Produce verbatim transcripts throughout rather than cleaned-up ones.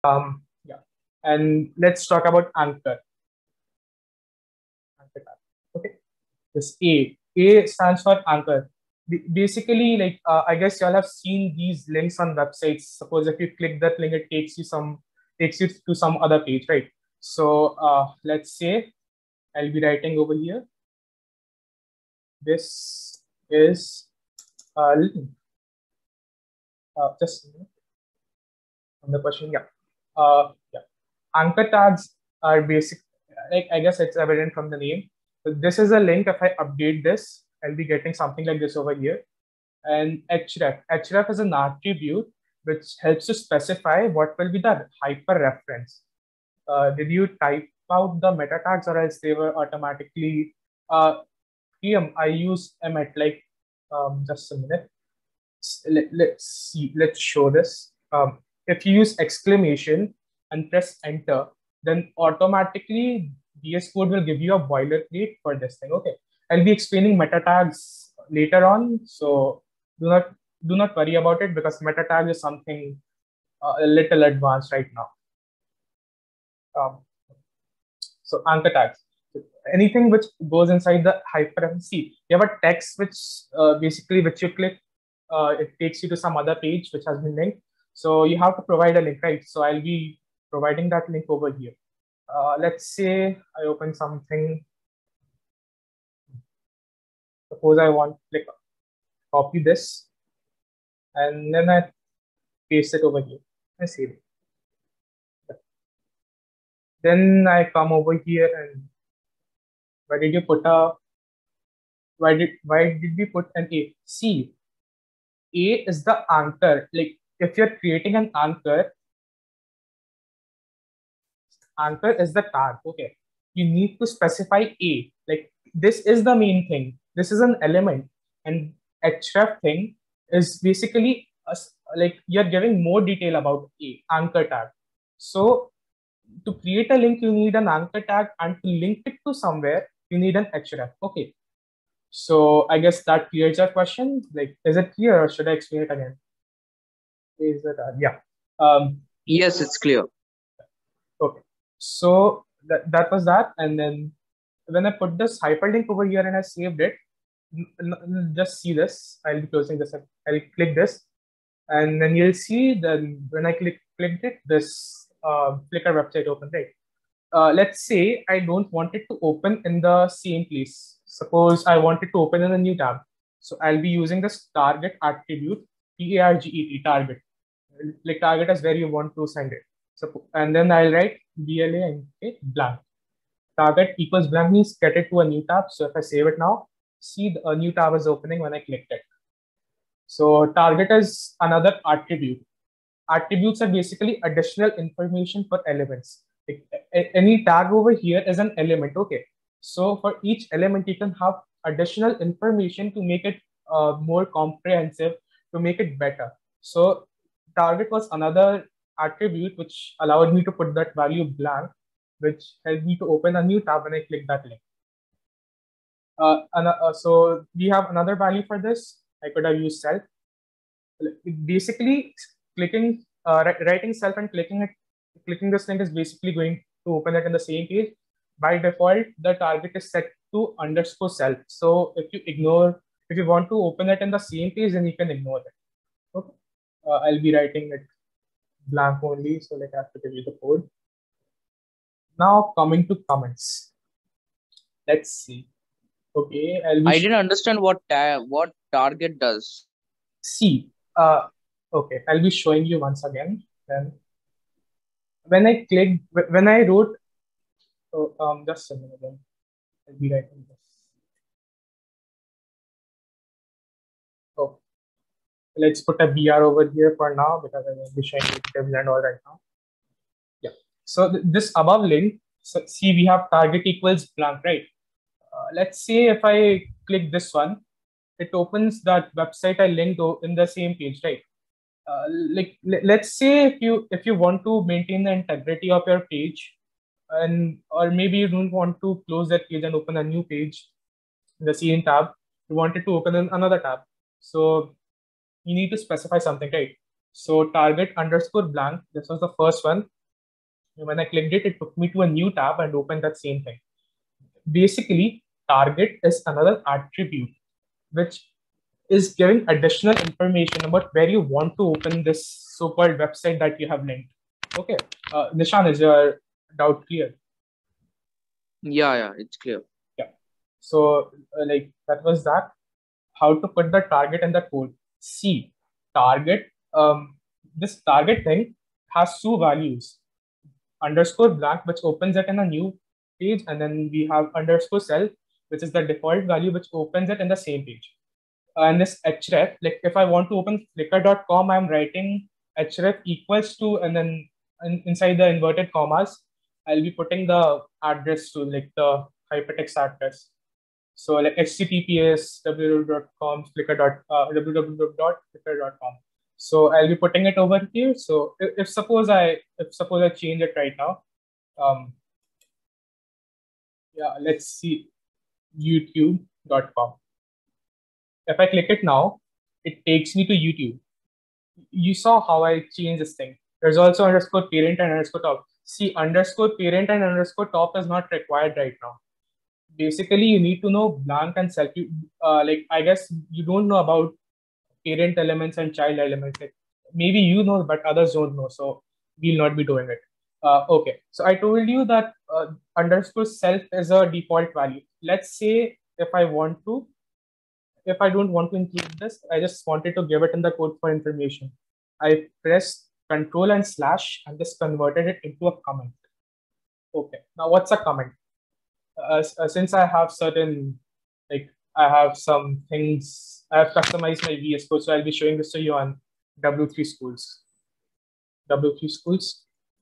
Um, yeah, and let's talk about anchor. Anchor tag. Okay, this A. A stands for anchor. B- Basically, like uh, I guess y'all have seen these links on websites. Suppose if you click that link, it takes you some takes you to some other page, right? So uh, let's say I'll be writing over here. This is uh, link. Uh, just a minute. On the question, yeah. Uh, yeah. Anchor tags are basic. Like I guess it's evident from the name. So this is a link. If I update this, I'll be getting something like this over here. And href. Href is an attribute which helps to specify what will be the hyper reference. Uh, did you type out the meta tags, or else they were automatically? Uh, P M, I use Emmet. Like, um, just a minute. Let, let's see. Let's show this. Um, if you use exclamation and press enter, then automatically V S Code will give you a boilerplate for this thing. Okay, I'll be explaining meta tags later on, so do not do not worry about it, because meta tag is something uh, a little advanced right now. Um, so anchor tags, anything which goes inside the hyperreference. See, you have a text which uh, basically which you click, uh, it takes you to some other page which has been linked. So you have to provide a link, right? So I'll be providing that link over here. Uh, let's say I open something. Suppose I want to click, copy this, and then I paste it over here and save it. Then I come over here, and why did you put a why did why did we put an A? See, A is the anchor. Like if you're creating an anchor, anchor is the tag. Okay, you need to specify A. Like this is the main thing. This is an element, and href thing is basically a, like you're giving more detail about A anchor tag. So to create a link, you need an anchor tag, and to link it to somewhere, you need an href. Okay. So I guess that clears your question. Like, is it clear, or should I explain it again? Is it uh, yeah? Um, Yes, it's clear. okay. So that that was that, and then when I put this hyperlink over here and I saved it, just see this. I'll be closing this. I'll click this, and then you'll see that when I click clicked it, this uh, Flickr website opened, right? Uh, let's say I don't want it to open in the same place. Suppose I want it to open in a new tab. So I'll be using this target attribute, T A R G E T, target. Like target is where you want to send it. So, and then I'll write B L A and okay, blank. Target equals blank means get it to a new tab. So if I save it now, see the, a new tab is opening when I clicked it. So target is another attribute. Attributes are basically additional information for elements. Like, any tag over here is an element. Okay, so for each element you can have additional information to make it uh, more comprehensive, to make it better. So target was another attribute which allowed me to put that value blank, which helped me to open a new tab when I click that link. Uh, and, uh, so we have another value for this. I could have used self. Basically, clicking, uh, writing self and clicking it, clicking this link is basically going to open it in the same page. By default, the target is set to underscore self. So if you ignore, if you want to open it in the same page, then you can ignore it. Okay. Uh, I'll be writing it blank only, so like I have to give you the code. Now coming to comments. Let's see. Okay, I'll be I didn't understand what ta- what target does. see. Uh, okay, I'll be showing you once again. Then when I clicked, when I wrote, oh, um, just a minute. Then I'll be writing this. Oh, let's put a B R over here for now, because I will be showing you tables and all right now. Yeah. So th this above link, so see we have target equals blank, right? Uh, let's say if I click this one, it opens that website I linked in the same page, right? Uh, like let's say if you if you want to maintain the integrity of your page, and or maybe you don't want to close that page and open a new page in the same tab, you want it to open in another tab, so you need to specify something, right? So target underscore blank, this was the first one. When I clicked it, it took me to a new tab and opened that same thing. Basically, target is another attribute which is giving additional information about where you want to open this so-called website that you have linked. Okay, uh, Nishan, is your doubt clear? Yeah, yeah, it's clear. Yeah. So, uh, like that was that. How to put the target in the code? See, target. Um, this target thing has two values: underscore blank, which opens it in a new page, and then we have underscore self, which is the default value, which opens it in the same page. And this href, like if I want to open flickr dot com, I'm writing href equals to, and then in, inside the inverted commas, I'll be putting the address to like the hypertext address. So like https www dot com flickr dot uh, www dot flickr dot com. So I'll be putting it over here. So if, if suppose I if suppose I change it right now, um, yeah, let's see youtube dot com. If I click it now, it takes me to YouTube. You saw how I changed this thing. There's also underscore parent and underscore top. See, underscore parent and underscore top is not required right now. Basically, you need to know blank and self. You, uh, like, I guess you don't know about parent elements and child elements. Like, maybe you know, but others don't know. So we'll not be doing it. Uh, okay. So I told you that uh, underscore self is a default value. Let's say if I want to, if I don't want to include this, I just wanted to give it in the code for information. I pressed control and slash and just converted it into a comment. Okay, now what's a comment? Uh, uh, since I have certain, like I have some things, I have customized my V S Code, so I'll be showing this to you on W three schools. W three schools.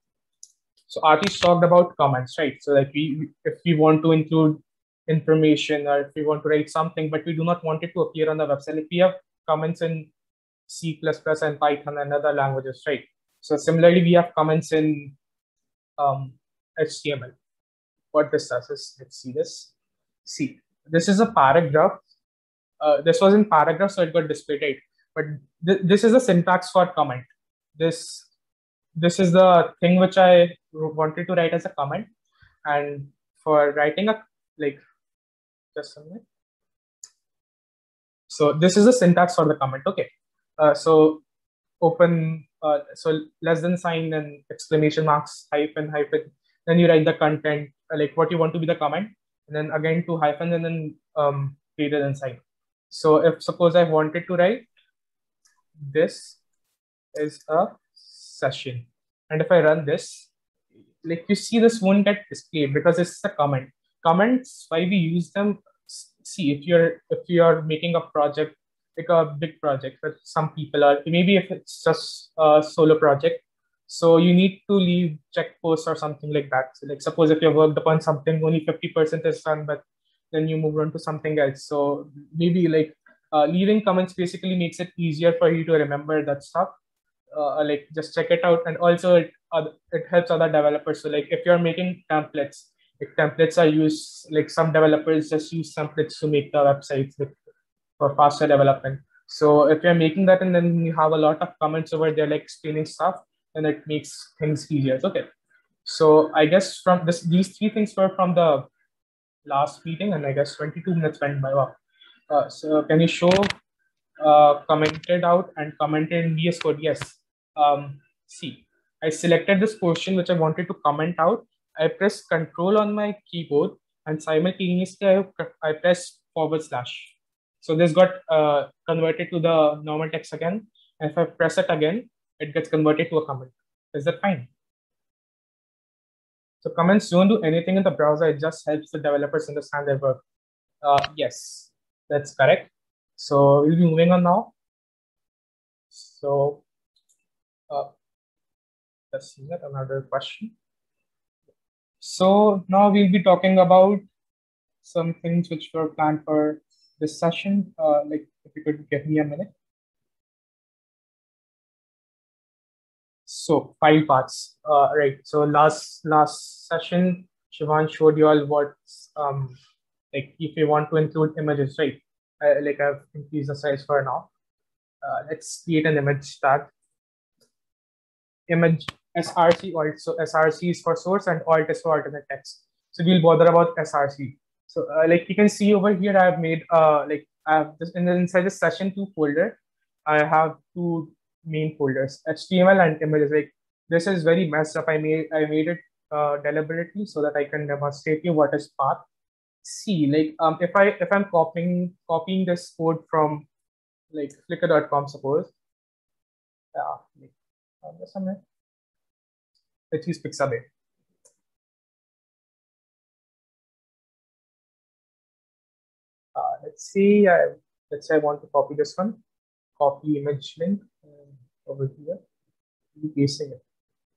So Atish talked about comments, right? So like we, if we want to include information or if we want to write something, but we do not want it to appear on the website, if we have comments in C plus plus and Python and other languages, right? So similarly, we have comments in um, H T M L. What this does is, let's see this. See, this is a paragraph. Uh, this was in paragraph, so it got displayed, right? But th this is the syntax for comment. This this is the thing which I wanted to write as a comment, and for writing a like just a minute. So this is the syntax for the comment. Okay. Uh, so open, uh, so less than sign and exclamation marks, hyphen, hyphen. Then you write the content, uh, like what you want to be the comment, and then again two hyphens and then um, greater than sign. So if suppose I wanted to write, this is a session. And if I run this, like you see this won't get displayed because it's a comment. Comments, why we use them, see if you're if you're making a project, like a big project that some people are, maybe if it's just a solo project, so you need to leave check posts or something like that. So like suppose if you worked upon something, only fifty percent is done, but then you move on to something else. So maybe like uh, leaving comments basically makes it easier for you to remember that stuff. Uh, like just check it out, and also it uh, it helps other developers. So like if you're making templates, if templates are used, like some developers just use templates to make the websites with, for faster development. So if you're making that and then you have a lot of comments over there like explaining stuff, then it makes things easier. Okay. So I guess from this, these three things were from the last meeting, and I guess twenty-two minutes went by. Wow. Uh, so can you show uh, commented out and commented in V S Code? Yes. Um, see, I selected this portion which I wanted to comment out. I press control on my keyboard and simultaneously I, I press forward slash. So this got uh, converted to the normal text again. And if I press it again, it gets converted to a comment. Is that fine? So comments don't do anything in the browser. It just helps the developers understand their work. Uh, yes, that's correct. So we'll be moving on now. So uh, let's see that another question. So now we'll be talking about some things which were planned for this session. Uh, like if you could give me a minute. So file paths, uh, right? So last last session, Shivan showed you all what um like if you want to include images, right? Uh, like I've increased the size for now. Uh, let's create an image tag. Image S R C alt. So S R C is for source and alt is for alternate text. So we'll bother about S R C. So uh, like you can see over here, I've made uh like I have this in the inside the session two folder. I have two main folders, H T M L and images. Like this is very messed up. I made I made it uh, deliberately so that I can demonstrate you what is path. See, like um if I if I'm copying copying this code from like flickr dot com, suppose. Yeah, like, uh, just a minute. Let's use Pixabay. Uh, let's see. I, let's say I want to copy this one. Copy image link um, over here. Be pasting it.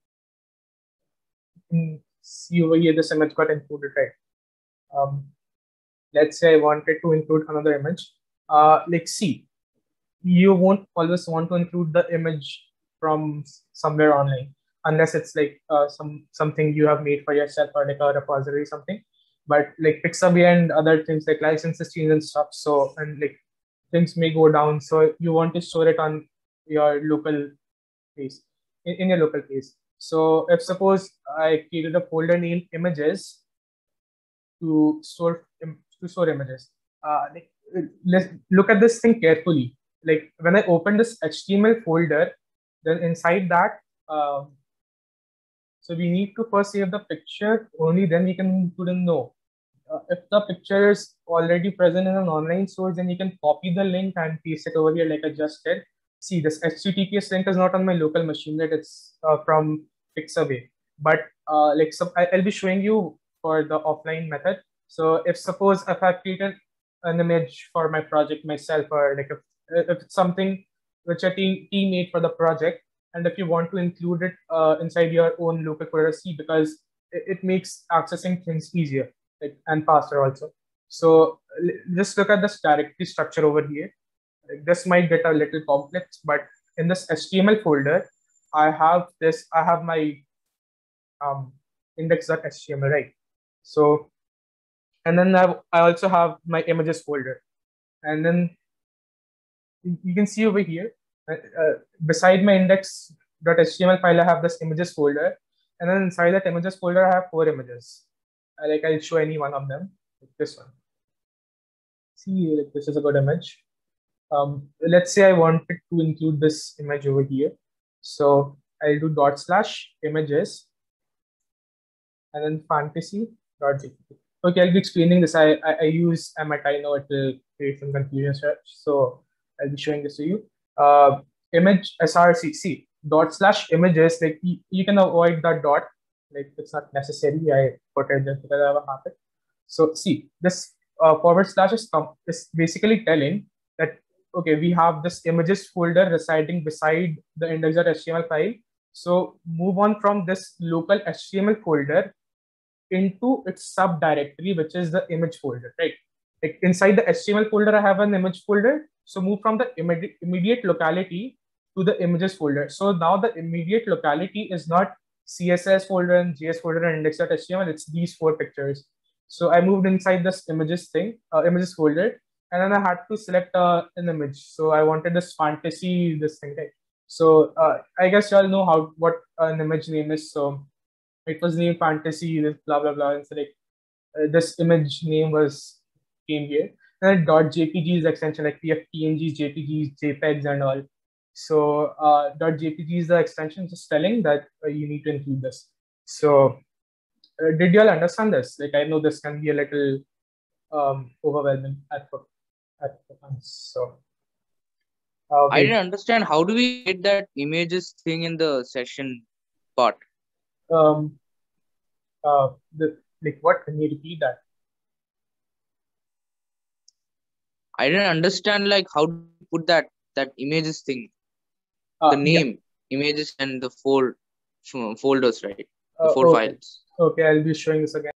You can see over here this image got included, right? Um, let's say I wanted to include another image. Uh, like see, you won't always want to include the image from somewhere online unless it's like uh, some something you have made for yourself or like a repository or something. But like Pixabay and other things like licenses change and stuff. So and like things may go down. So you want to store it on your local place in, in your local place. So if suppose I created a folder named images to store to store images, uh, like, let's look at this thing carefully. Like when I open this H T M L folder, then inside that, um, so we need to first save the picture. Only then we can put in no. Uh, if the picture is already present in an online source, then you can copy the link and paste it over here like I just did. See, this H T T P S link is not on my local machine, that it's uh, from Pixabay. But uh, like so I, I'll be showing you for the offline method. So if suppose if I've created an image for my project myself, or like if, if it's something which a team, team made for the project, and if you want to include it uh, inside your own local folder, see, because it, it makes accessing things easier like, and faster also. So just look at this directory structure over here. Like, this might get a little complex, but in this H T M L folder, I have this, I have my um, index.html, right? So, and then I've, I also have my images folder. And then you can see over here, uh, uh, beside my index.html file, I have this images folder. And then inside that images folder, I have four images. I, like I'll show any one of them, like this one. See, like this is a good image. Um, let's say I wanted to include this image over here. So I'll do dot slash images and then fantasy.jpg. Okay, I'll be explaining this. I, I, I use Emmet. I know it will create some confusion, so I'll be showing this to you. Uh, image S R C C dot slash images, like you, you can avoid that dot, like it's not necessary. I put it just because I have a habit. So see, this uh, forward slash is, is basically telling that, okay, we have this images folder residing beside the index.html file. So move on from this local H T M L folder into its subdirectory, which is the image folder, right? Like inside the H T M L folder, I have an image folder. So move from the immediate, immediate locality to the images folder. So now the immediate locality is not C S S folder and J S folder and index.html, it's these four pictures. So I moved inside this images thing, uh, images folder, and then I had to select uh, an image. So I wanted this fantasy, this thing, right? So uh, I guess you all know how what an image name is. So it was named fantasy, this blah blah blah. And so like uh, this image name was came here. And .jpg is extension, like we have P N Gs, J P Gs, JPEGs, and all. So uh, .jpg is the extension, just telling that uh, you need to include this. So uh, did you all understand this? Like I know this can be a little um, overwhelming at at times. So uh, I didn't understand. How do we get that images thing in the session part? Um, uh, the like what? Can you repeat that? I didn't understand like how to put that that images thing, uh, the name, yeah. images and the four folders, right? The Uh, four okay. files. Okay, I'll be showing this again.